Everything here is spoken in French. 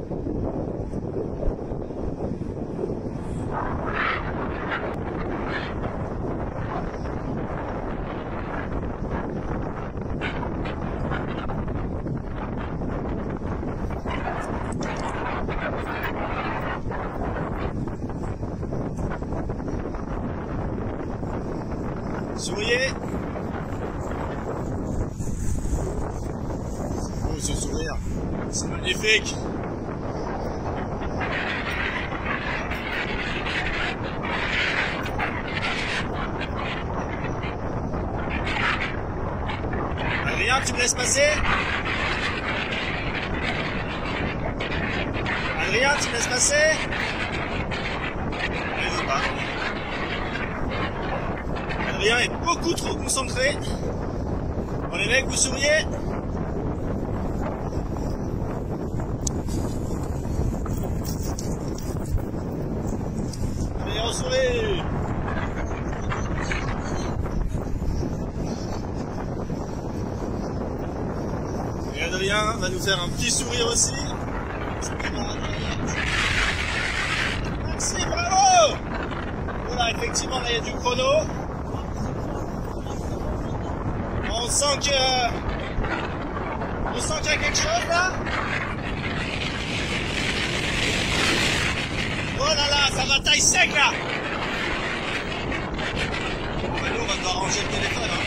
Souriez. Oh, ce sourire, c'est magnifique. Adrien, tu me laisses passer? Adrien, tu me laisses passer? Il veut pas. Adrien est beaucoup trop concentré. Bon les mecs, vous souriez? Allez, on sourit. Et Adrien va nous faire un petit sourire aussi. Merci, bravo! Voilà, effectivement, là il y a du chrono. On sent qu'il y a quelque chose là. Oh là là, ça va taille sec là. Bon, bah, nous on va devoir ranger le téléphone. Hein.